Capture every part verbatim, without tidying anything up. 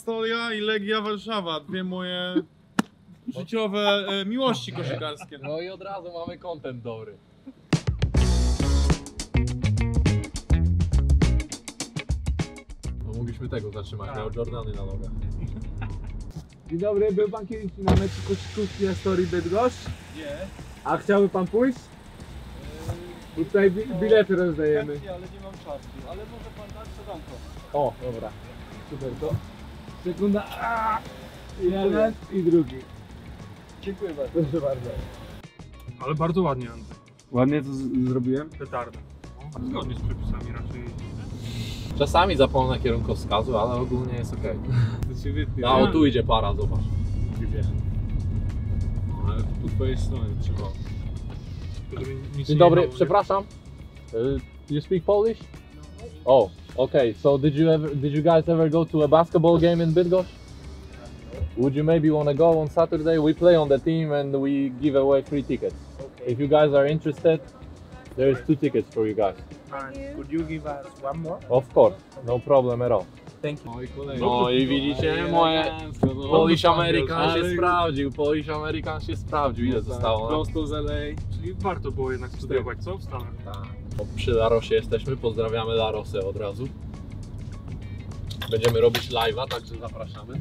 Pistolia i Legia Warszawa. Dwie moje życiowe e, miłości koszykarskie. No i od razu mamy content dobry. No mogliśmy tego zatrzymać, miał Jordany na nogach. Dzień dobry, był pan kiedyś na meczu koszykówki Astorii Bydgoszcz? Nie. A chciałby pan pójść? Bo tutaj bi bilety rozdajemy. Chętnie, ale nie mam czasu. Ale może pan dać, co dam to. O, dobra. Super to. Sekunda. Aaaa! Jeden i drugi. Dziękuję bardzo. Proszę bardzo. Ale bardzo ładnie, Andrzej. Ładnie to zrobiłem? Petarda. Zgodnie z przepisami raczej. Czasami zapomnę kierunkowskazu, ale ogólnie jest ok. To się wytnie. A o, tu idzie para, zobacz. Ale po twojej stronie trzeba. Żeby nic Dzień nie dobry, jechało, nie? przepraszam. Uh, you speak Polish? Oh, okay. So did you ever, did you guys ever go to a basketball game in Bydgoszcz? Would you maybe want to go on Saturday? We play on the team and we give away free tickets. If you guys are interested, there's two tickets for you guys. And could you give us one more? Of course, no problem at all. Thank you. No i kolejny. No i widzicie, moje Polish American się sprawdził, Polish American się sprawdził. Ile zostało? No? Prosto z L A. Czyli warto było jednak studiować, co? W Stanach. Bo przy Larosie jesteśmy, pozdrawiamy Larosę od razu. Będziemy robić live'a, także zapraszamy.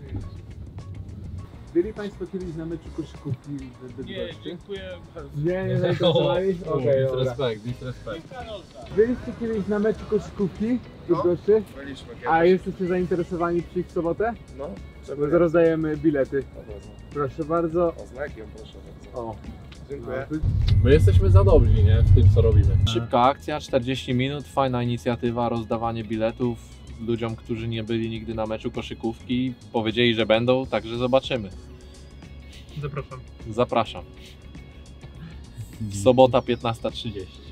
Byli państwo kiedyś na meczu koszykówki w Nie, Bydgoszczy? dziękuję bardzo. Nie, nie zainteresowali? Okej, dobra. Disrespect, disrespect. Byliście kiedyś na meczu koszykówki w Bydgoszczy? Byliśmy kiedyś. A jesteście zainteresowani przyjść w sobotę? No, Bo zaraz dajemy bilety. Proszę bardzo. O znakiem, proszę bardzo. O, Dziękuję. no, My jesteśmy za dobrzy, nie? W tym, co robimy. Szybka akcja, czterdzieści minut, fajna inicjatywa, rozdawanie biletów ludziom, którzy nie byli nigdy na meczu koszykówki. Powiedzieli, że będą, także zobaczymy. Zapraszam. Zapraszam. Sobota piętnasta trzydzieści.